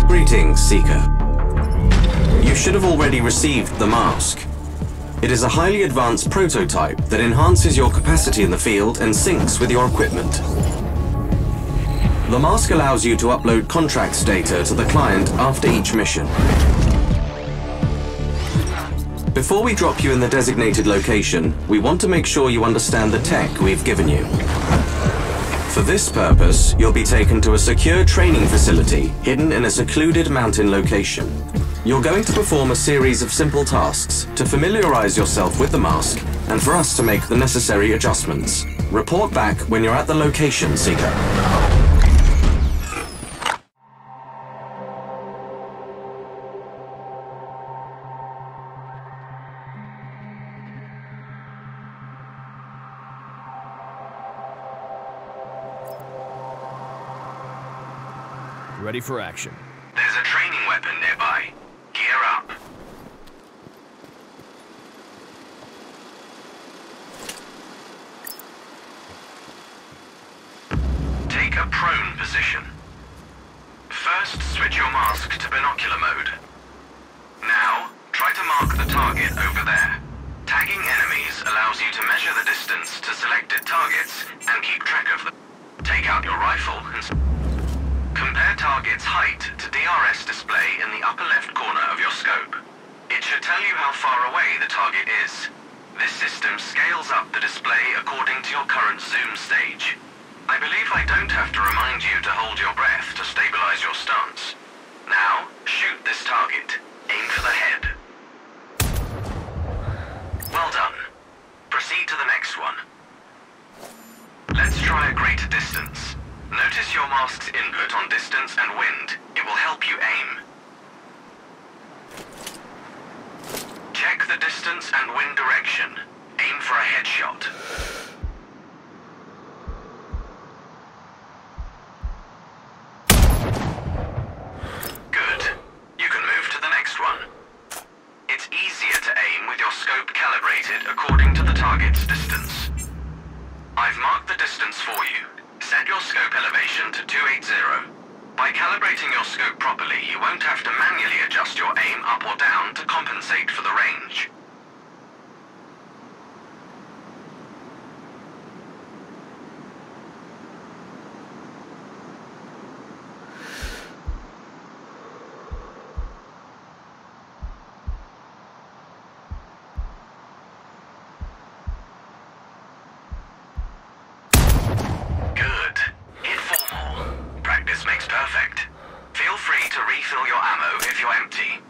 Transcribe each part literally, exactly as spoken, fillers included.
Greetings, Seeker. You should have already received the mask. It is a highly advanced prototype that enhances your capacity in the field and syncs with your equipment. The mask allows you to upload contracts data to the client after each mission. Before we drop you in the designated location, we want to make sure you understand the tech we've given you. For this purpose, you'll be taken to a secure training facility hidden in a secluded mountain location. You're going to perform a series of simple tasks to familiarize yourself with the mask and for us to make the necessary adjustments. Report back when you're at the location, Seeker. Ready for action. There's a training weapon nearby. Gear up. Take a prone position. First, switch your mask to binocular mode. Now, try to mark the target over there. Tagging enemies allows you to measure the distance to selected targets and keep track of them. Take out your rifle and compare target's height to D R S display in the upper left corner of your scope. It should tell you how far away the target is. This system scales up the display according to your current zoom stage. I believe I don't have to remind you to hold your breath to stabilize your stance. Now, shoot this target. Aim for the head. Well done. Proceed to the next one. Let's try a greater distance. Notice your mask's input on distance and wind. It will help you aim. Check the distance and wind direction. Aim for a headshot. Good. You can move to the next one. It's easier to aim with your scope calibrated according to the target's distance. I've marked the distance for you. Set your scope elevation to two eighty. By calibrating your scope properly, you won't have to manually adjust your aim up or down to compensate for the range. Perfect. Feel free to refill your ammo if you're empty.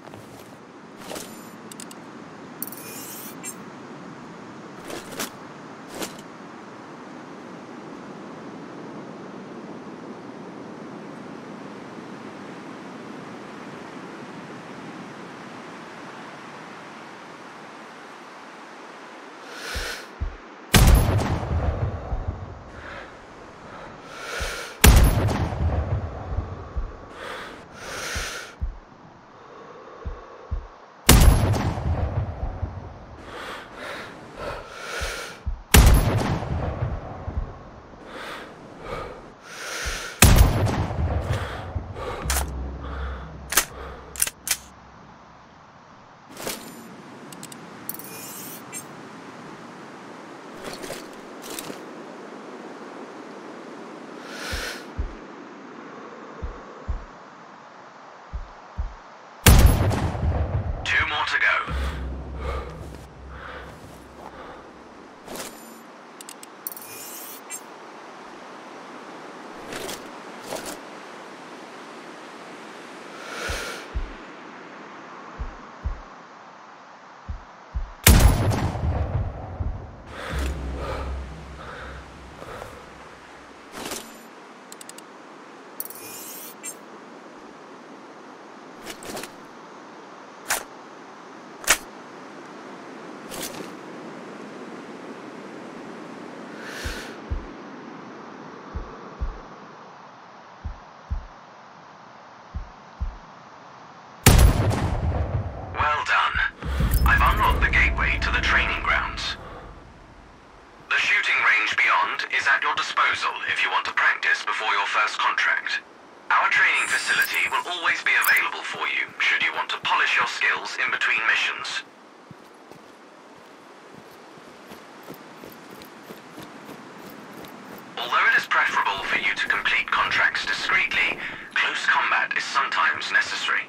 To go. Is at your disposal if you want to practice before your first contract. Our training facility will always be available for you should you want to polish your skills in between missions. Although it is preferable for you to complete contracts discreetly, close combat is sometimes necessary.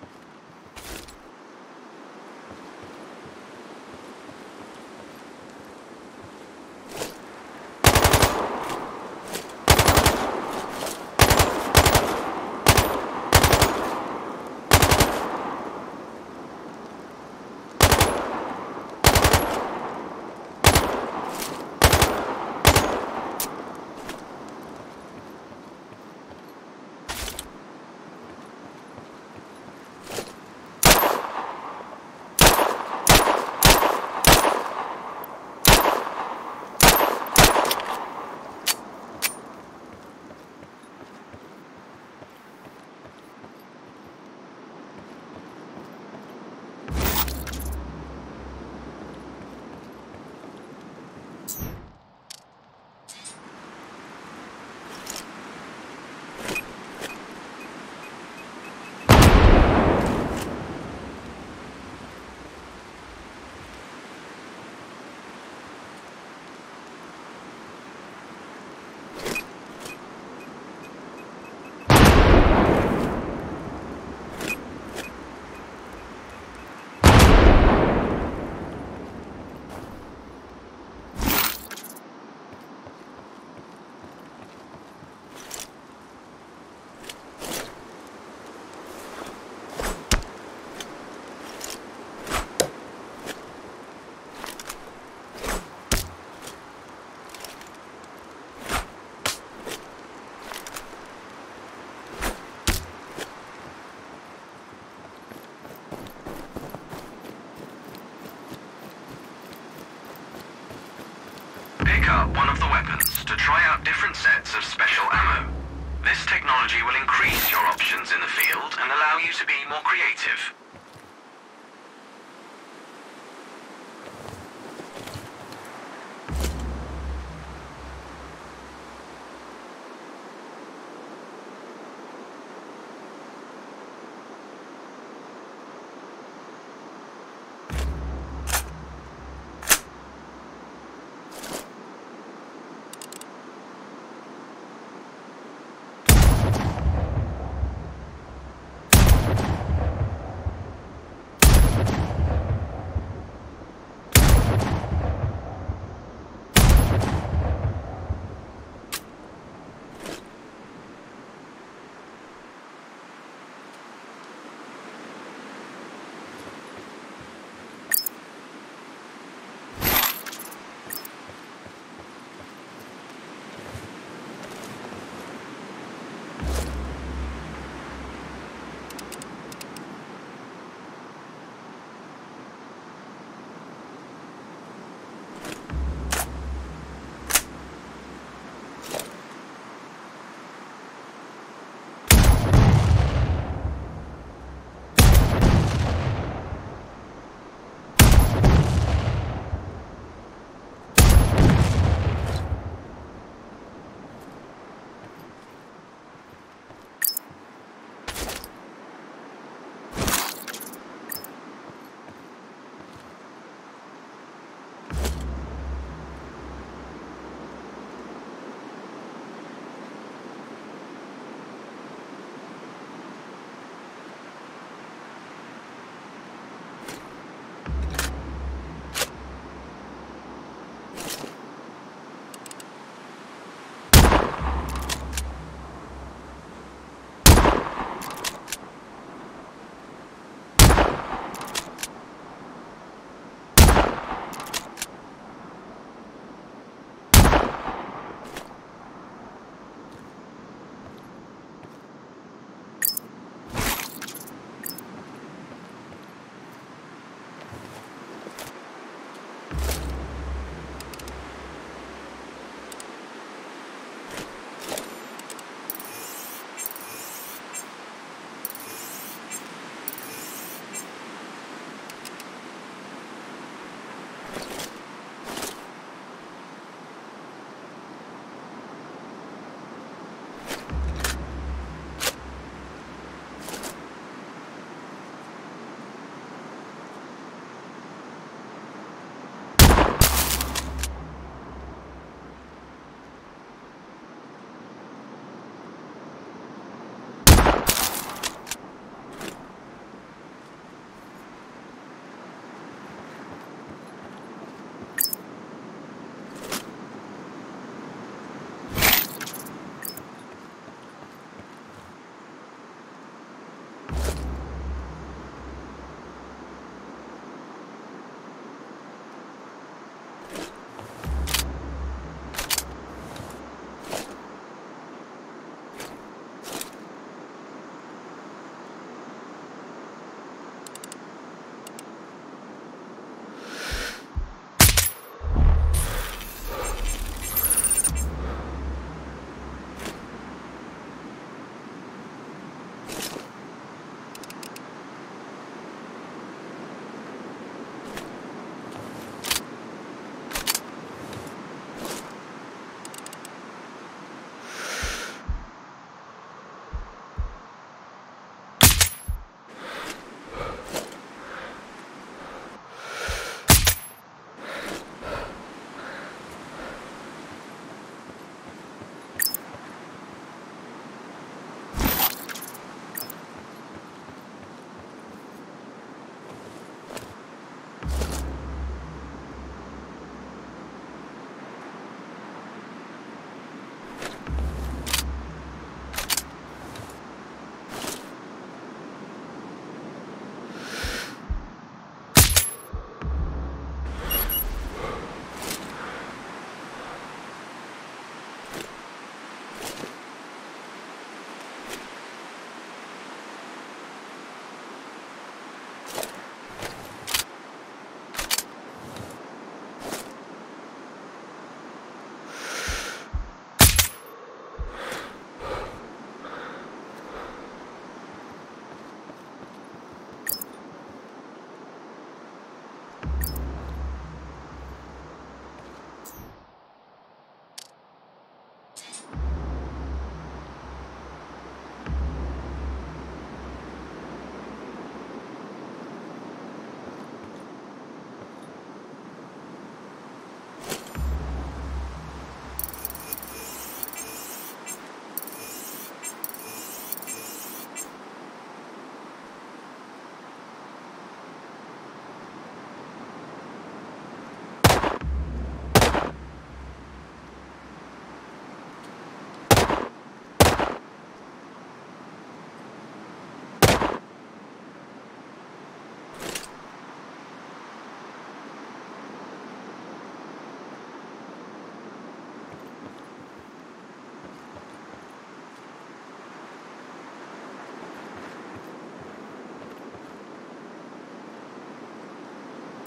Pick up one of the weapons to try out different sets of special ammo. This technology will increase your options in the field and allow you to be more creative.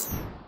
out.